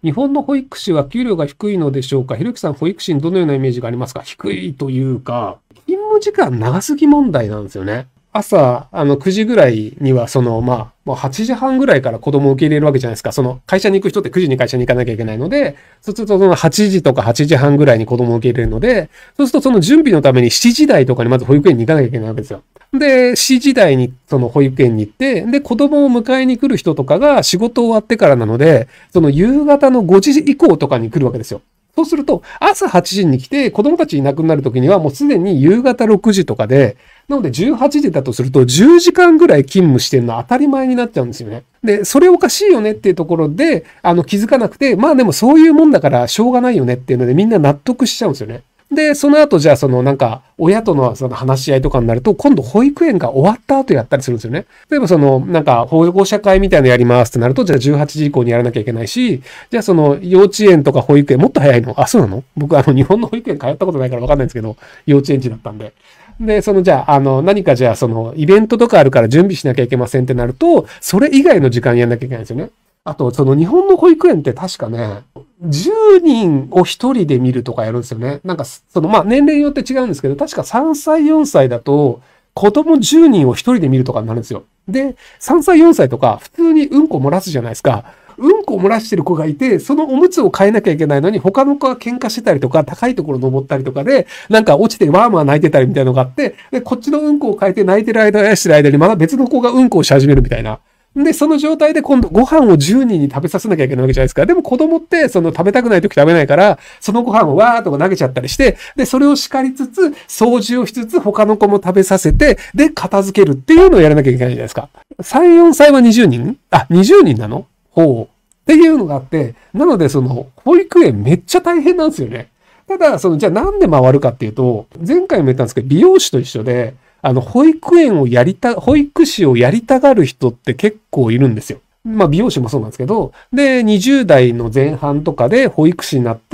日本の保育士は給料が低いのでしょうか。ひろゆきさん、保育士にどのようなイメージがありますか？低いというか、勤務時間長すぎ問題なんですよね。朝、9時ぐらいには、もう8時半ぐらいから子供を受け入れるわけじゃないですか。会社に行く人って9時に会社に行かなきゃいけないので、そうするとその8時とか8時半ぐらいに子供を受け入れるので、そうするとその準備のために7時台とかにまず保育園に行かなきゃいけないわけですよ。で、7時台にその保育園に行って、で、子供を迎えに来る人とかが仕事終わってからなので、その夕方の5時以降とかに来るわけですよ。そうすると、朝8時に来て、子供たちいなくなるときにはもうすでに夕方6時とかで、なので18時だとすると10時間ぐらい勤務してるのは当たり前になっちゃうんですよね。で、それおかしいよねっていうところで、気づかなくて、まあでもそういうもんだからしょうがないよねっていうのでみんな納得しちゃうんですよね。で、その後じゃあ親とのその話し合いとかになると、今度保育園が終わった後やったりするんですよね。例えば保護者会みたいなのやりますってなると、じゃあ18時以降にやらなきゃいけないし、じゃあ幼稚園とか保育園もっと早いの？あ、そうなの？僕日本の保育園通ったことないからわかんないんですけど、幼稚園児だったんで。で、イベントとかあるから準備しなきゃいけませんってなると、それ以外の時間やんなきゃいけないんですよね。あと、日本の保育園って確かね、10人を1人で見るとかやるんですよね。年齢によって違うんですけど、確か3歳、4歳だと、子供10人を1人で見るとかになるんですよ。で、3歳、4歳とか、普通にうんこ漏らすじゃないですか。うんこ漏らしてる子がいて、そのおむつを変えなきゃいけないのに、他の子が喧嘩してたりとか、高いところ登ったりとかで、落ちてワーマー泣いてたりみたいなのがあって、で、こっちのうんこを変えて泣いてる間、やしてる間に、また別の子がうんこをし始めるみたいな。で、その状態で今度ご飯を10人に食べさせなきゃいけないわけじゃないですか。でも子供って食べたくない時食べないから、そのご飯をわーっと投げちゃったりして、で、それを叱りつつ、掃除をしつつ、他の子も食べさせて、で、片付けるっていうのをやらなきゃいけないじゃないですか。3、4歳は20人？あ、20人なの？ほう。っていうのがあって、なので保育園めっちゃ大変なんですよね。ただ、じゃあなんで回るかっていうと、前回も言ったんですけど、美容師と一緒で、保育士をやりたがる人って結構いるんですよ。まあ美容師もそうなんですけど、で、20代の前半とかで保育士になって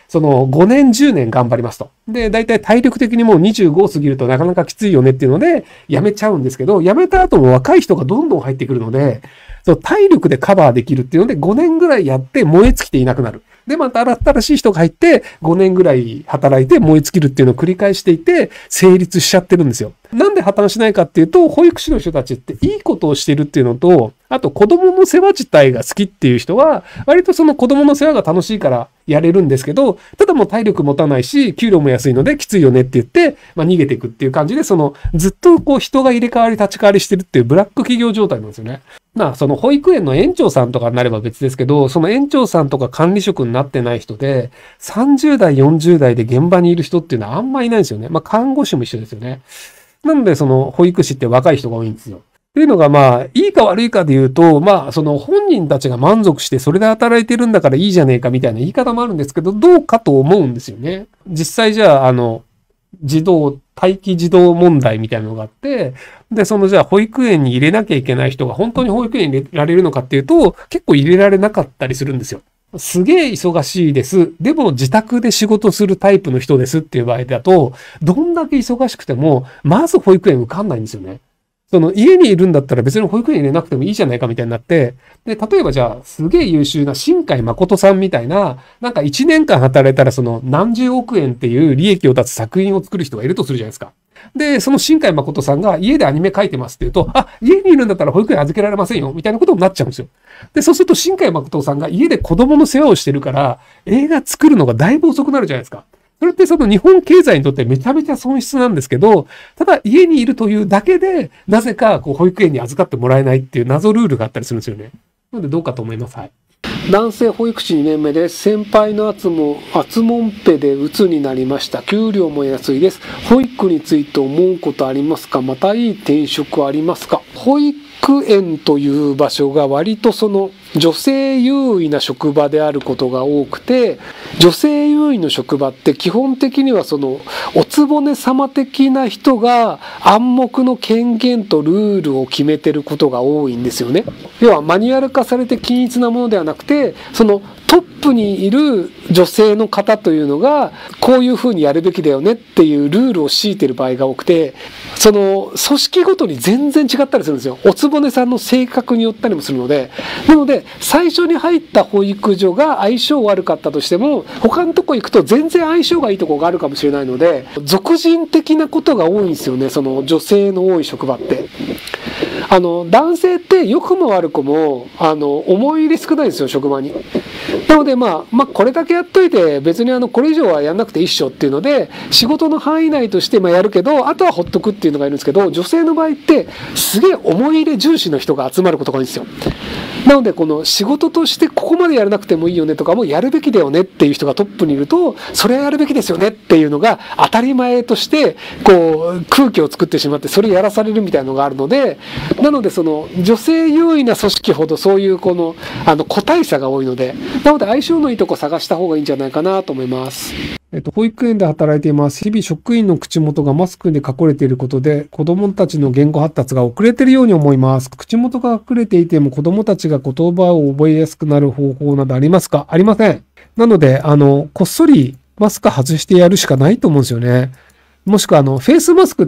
、5年10年頑張りますと。で、大体体力的にもう25過ぎるとなかなかきついよねっていうので、辞めちゃうんですけど、辞めた後も若い人がどんどん入ってくるので、体力でカバーできるっていうので、5年ぐらいやって燃え尽きていなくなる。で、また新しい人が入って、5年ぐらい働いて燃え尽きるっていうのを繰り返していて、成立しちゃってるんですよ。なんで破綻しないかっていうと、保育士の人たちっていいことをしてるっていうのと、あと子供の世話自体が好きっていう人は、割と子供の世話が楽しいからやれるんですけど、ただもう体力持たないし、給料も安いのできついよねって言って、逃げていくっていう感じで、ずっと人が入れ替わり立ち替わりしてるっていうブラック企業状態なんですよね。保育園の園長さんとかになれば別ですけど、その園長さんとか管理職になってない人で、30代、40代で現場にいる人っていうのはあんまいないんですよね。看護師も一緒ですよね。なので、保育士って若い人が多いんですよ。っていうのがいいか悪いかで言うと、本人たちが満足してそれで働いてるんだからいいじゃねえかみたいな言い方もあるんですけど、どうかと思うんですよね。実際じゃあ、待機児童問題みたいなのがあって、で、じゃあ保育園に入れなきゃいけない人が本当に保育園に入れられるのかっていうと、結構入れられなかったりするんですよ。すげえ忙しいです。でも自宅で仕事するタイプの人ですっていう場合だと、どんだけ忙しくても、まず保育園受かんないんですよね。家にいるんだったら別に保育園入れなくてもいいじゃないかみたいになって、で、例えばじゃあ、すげえ優秀な新海誠さんみたいな、1年間働いたら何十億円っていう利益を出す作品を作る人がいるとするじゃないですか。で、その新海誠さんが家でアニメ描いてますって言うと、あ、家にいるんだったら保育園預けられませんよ、みたいなことになっちゃうんですよ。で、そうすると新海誠さんが家で子供の世話をしてるから、映画作るのがだいぶ遅くなるじゃないですか。それって日本経済にとってめちゃめちゃ損失なんですけど、ただ家にいるというだけで、なぜか保育園に預かってもらえないっていう謎ルールがあったりするんですよね。なのでどうかと思います。はい。男性保育士2年目です。先輩の厚もんぺで鬱になりました。給料も安いです。保育について思うことありますか？またいい転職ありますか？保育園という場所が割と女性優位な職場であることが多くて、女性優位の職場って基本的にはおつぼね様的な人が暗黙の権限とルールを決めてることが多いんですよね。要はマニュアル化されて均一なものではなくて、 トップにいる女性の方というのがこういうふうにやるべきだよねっていうルールを敷いてる場合が多くて、その組織ごとに全然違ったりするんですよ。おつぼねさんの性格によったりもするので、なので最初に入った保育所が相性悪かったとしても、他のとこ行くと全然相性がいいところがあるかもしれないので、俗人的なことが多いんですよね、その女性の多い職場って。男性って良くも悪くも思い入れ少ないんですよ、職場に。なのでこれだけやっといて別にこれ以上はやんなくていいっしょっていうので、仕事の範囲内としてやるけど、あとはほっとくっていうのがいるんですけど、女性の場合ってすげえ思い入れ重視の人が集まることが多いんですよ。なのでこの仕事としてここまでやらなくてもいいよねとかもやるべきだよねっていう人がトップにいると、それはやるべきですよねっていうのが当たり前としてこう空気を作ってしまって、それやらされるみたいなのがあるので、なのでその女性優位な組織ほどそういうこの個体差が多いので、なので相性のいいとこ探した方がいいんじゃないかなと思います。保育園で働いています。日々職員の口元がマスクで隠れていることで子供たちの言語発達が遅れているように思います。口元が隠れていても子供たちが言葉を覚えやすくなる方法などありますか？ありません。なので、こっそりマスク外してやるしかないと思うんですよね。もしくはフェイスマスクって、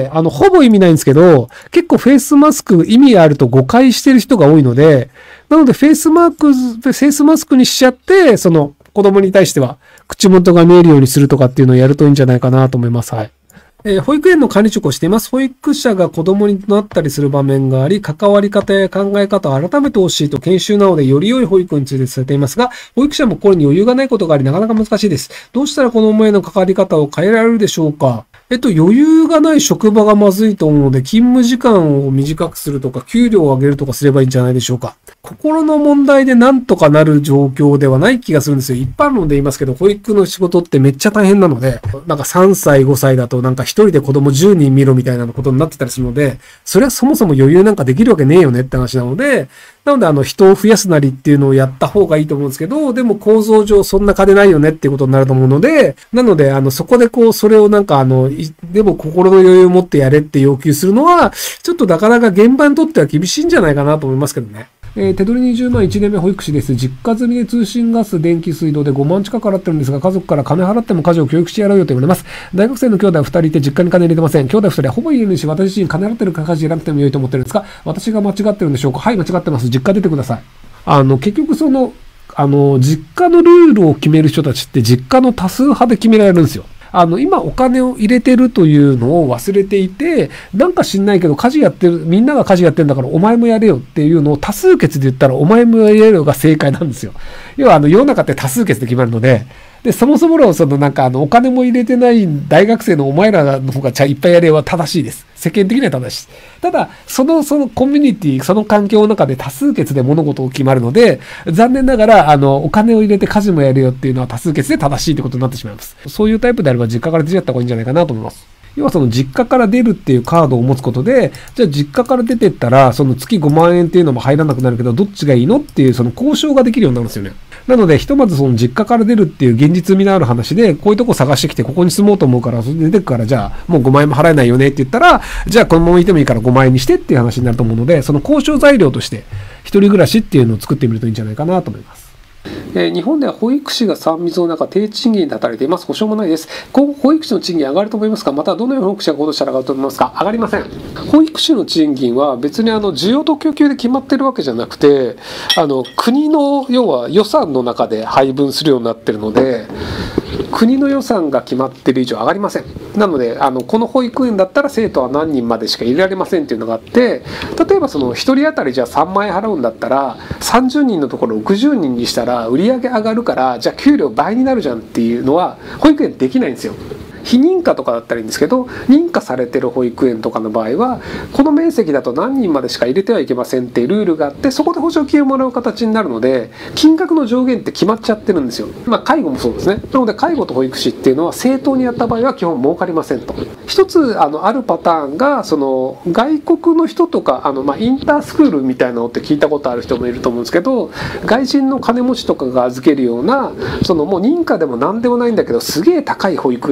ほぼ意味ないんですけど、結構フェイスマスク意味あると誤解してる人が多いので、なのでフェイスマスクにしちゃって、その子供に対しては口元が見えるようにするとかっていうのをやるといいんじゃないかなと思います。はい。保育園の管理職をしています。保育者が子供になったりする場面があり、関わり方や考え方を改めてほしいと研修などでより良い保育について伝えていますが、保育者もこれに余裕がないことがあり、なかなか難しいです。どうしたら子供への関わり方を変えられるでしょうか？余裕がない職場がまずいと思うので、勤務時間を短くするとか、給料を上げるとかすればいいんじゃないでしょうか。心の問題でなんとかなる状況ではない気がするんですよ。一般論で言いますけど、保育の仕事ってめっちゃ大変なので、なんか3歳、5歳だとなんか一人で子供10人見ろみたいなことになってたりするので、それはそもそも余裕なんかできるわけねえよねって話なので、人を増やすなりっていうのをやった方がいいと思うんですけど、でも構造上そんな金ないよねっていうことになると思うので、なので、そこでそれをでも心の余裕を持ってやれって要求するのは、ちょっとなかなか現場にとっては厳しいんじゃないかなと思いますけどね。手取り20万1年目保育士です。実家済みで通信ガス、電気、水道で5万近く払ってるんですが、家族から金払っても家事を教育してやろうよと言われます。大学生の兄弟2人いて実家に金入れてません。兄弟2人はほぼ家にし、私自身金払ってるから家事やらなくても良いと思ってるんですが、私が間違ってるんでしょうか？はい、間違ってます。実家出てください。結局実家のルールを決める人たちって実家の多数派で決められるんですよ。今お金を入れてるというのを忘れていて、なんか知んないけど家事やってる、みんなが家事やってるんだからお前もやれよっていうのを多数決で言ったらお前もやれよが正解なんですよ。要は世の中って多数決で決まるので、そもそものお金も入れてない大学生のお前らの方がいっぱいやれは正しいです。世間的には正しい。ただ、そのコミュニティ、その環境の中で多数決で物事を決まるので、残念ながら、お金を入れて家事もやるよっていうのは多数決で正しいってことになってしまいます。そういうタイプであれば実家から出ちゃった方がいいんじゃないかなと思います。要は実家から出るっていうカードを持つことで、じゃあ実家から出てったら、月5万円っていうのも入らなくなるけど、どっちがいいのっていう交渉ができるようになるんですよね。なので、ひとまず実家から出るっていう現実味のある話で、こういうとこ探してきて、ここに住もうと思うから、それで出てくから、じゃあ、もう5万円も払えないよねって言ったら、じゃあこのままいてもいいから5万円にしてっていう話になると思うので、その交渉材料として、一人暮らしっていうのを作ってみるといいんじゃないかなと思います。日本では保育士が3密の中、低賃金で働いています。保証もないです。今後、保育士の賃金上がると思いますか？またはどのような保育士が行動したら上がると思いますか？上がりません。保育士の賃金は別に需要と供給で決まってるわけじゃなくて、国の要は予算の中で配分するようになってるので、国の予算が決まってる以上上がりません。なのでこの保育園だったら生徒は何人までしか入れられませんっていうのがあって、例えば1人当たりじゃあ3万円払うんだったら30人のところ60人にしたら売り上げ上がるから、じゃあ給料倍になるじゃんっていうのは保育園できないんですよ。非認可とかだったらいいんですけど、認可されてる保育園とかの場合はこの面積だと何人までしか入れてはいけませんっていうルールがあって、そこで補助金をもらう形になるので、金額の上限って決まっちゃってるんですよ。介護もそうですね。なので介護と保育士っていうのは正当にやった場合は基本儲かりませんと。一つあるパターンが外国の人とかインタースクールみたいなのって聞いたことある人もいると思うんですけど、外人の金持ちとかが預けるようなもう認可でも何でもないんだけどすげえ高い保育園とかある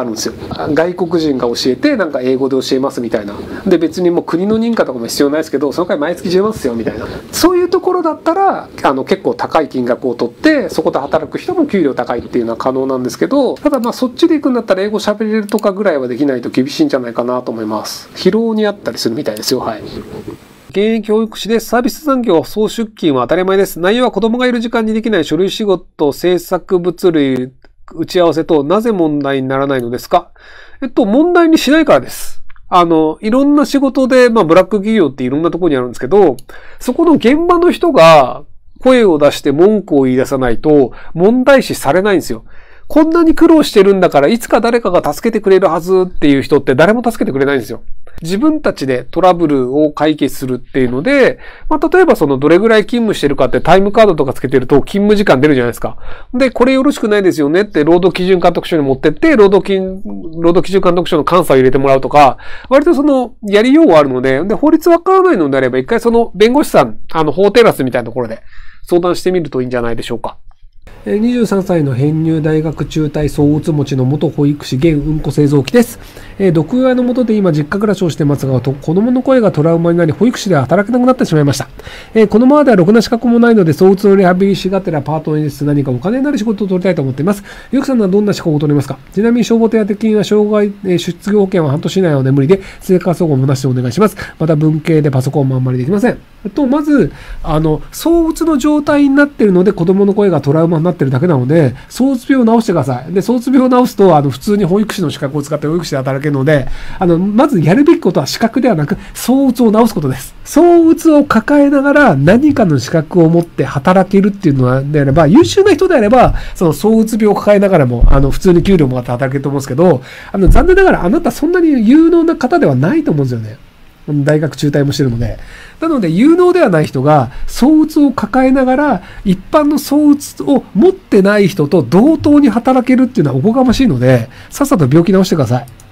るんですよ。外国人が教えて、なんか英語で教えますみたいな。で、別にもう国の認可とかも必要ないですけど、その回毎月10万ですよみたいな。そういうところだったら、結構高い金額を取って、そこで働く人も給料高いっていうのは可能なんですけど、ただまあそっちで行くんだったら英語喋れるとかぐらいはできないと厳しいんじゃないかなと思います。疲労にあったりするみたいですよ。はい。現役教育士です。サービス残業、総出勤は当たり前です。内容は子供がいる時間にできない書類仕事、制作物類、打ち合わせと、なぜ問題にならないのですか？問題にしないからです。いろんな仕事で、ブラック企業っていろんなところにあるんですけど、そこの現場の人が声を出して文句を言い出さないと問題視されないんですよ。こんなに苦労してるんだから、いつか誰かが助けてくれるはずっていう人って誰も助けてくれないんですよ。自分たちでトラブルを解決するっていうので、例えばどれぐらい勤務してるかってタイムカードとかつけてると勤務時間出るじゃないですか。で、これよろしくないですよねって労働基準監督署に持ってって、労働基準監督署の監査を入れてもらうとか、割とやりようがあるので、法律わからないのであれば、一回弁護士さん、法テラスみたいなところで相談してみるといいんじゃないでしょうか。23歳の編入大学中退総うつ持ちの元保育士現うんこ製造機です。毒親の下で今実家暮らしをしていますが、子供の声がトラウマになり保育士では働けなくなってしまいました。このままではろくな資格もないので、総うつのリハビリしがてらパートにして何かお金になる仕事を取りたいと思っています。ゆきさんはどんな資格を取りますか？ちなみに消防手当金は障害、失業保険は半年以内なので無理で、生活保護もなしでお願いします。また文系でパソコンもあんまりできません。まず、躁うつの状態になっているので、子供の声がトラウマになっているだけなので、躁うつ病を治してください。で、躁うつ病を治すと、普通に保育士の資格を使って保育士で働けるので、まずやるべきことは資格ではなく、躁うつを治すことです。躁うつを抱えながら何かの資格を持って働けるっていうのであれば、優秀な人であれば、躁うつ病を抱えながらも、普通に給料もらって働けると思うんですけど、残念ながらあなたそんなに有能な方ではないと思うんですよね。大学中退もしてるので。なので、有能ではない人が、躁うつを抱えながら、一般の躁うつを持ってない人と同等に働けるっていうのはおこがましいので、さっさと病気治してください。